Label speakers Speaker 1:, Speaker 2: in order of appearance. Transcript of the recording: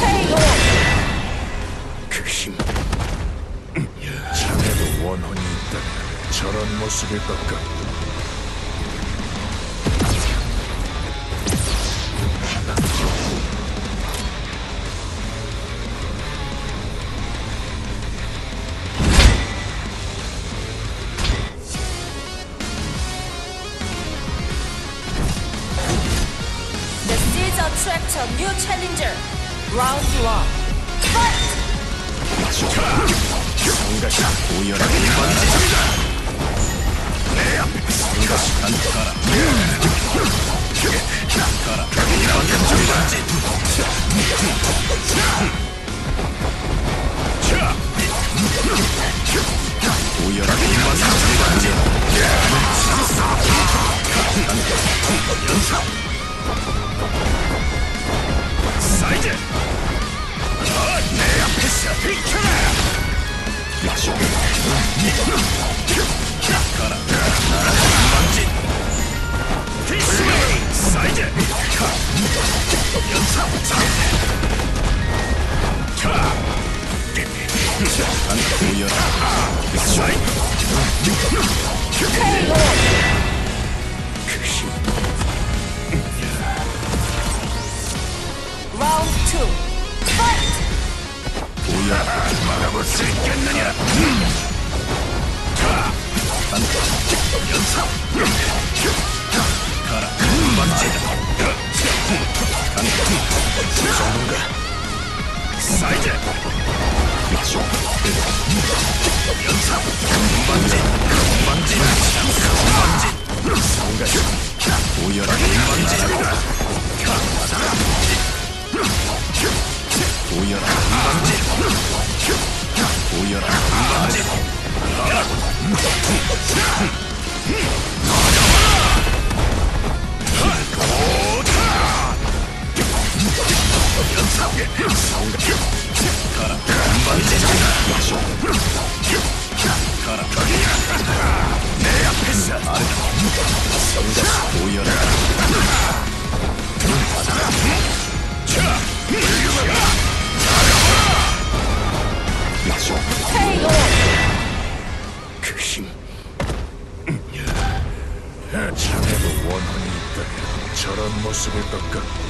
Speaker 1: 그 힘. 자네도 원혼이 있다면 저런 모습일 것 같다.
Speaker 2: The seeds attract a new challenger. Round 1. Fight!
Speaker 1: 성가시 오열하게 만지자. 내 앞에 성가시 안타라. 가라. 이만큼 만지. 오열하게 만지. 연사. 사이드. 내 앞에서 비켜라. 가라. 만지. 피스웨이. 사이드. 연사. 가. 안타 오열하. 사이드. 그 힘.
Speaker 2: Round 2. Fight!
Speaker 1: 오열하게 막아볼 수 있겠느냐? 가! 안타! 연사! 가라! 만지자! 안타! 그 정도인가? 사이드! 그쪽! 연사! 만지! 만지! 만지! 성가시! 오열하게 만지자! 가! 오열아 만지 오열아 만지 가라 만지 가라 내 앞에서 성가시 오열아 그 힘. 자네도 원혼이 있다면 저런 모습일 것 같다.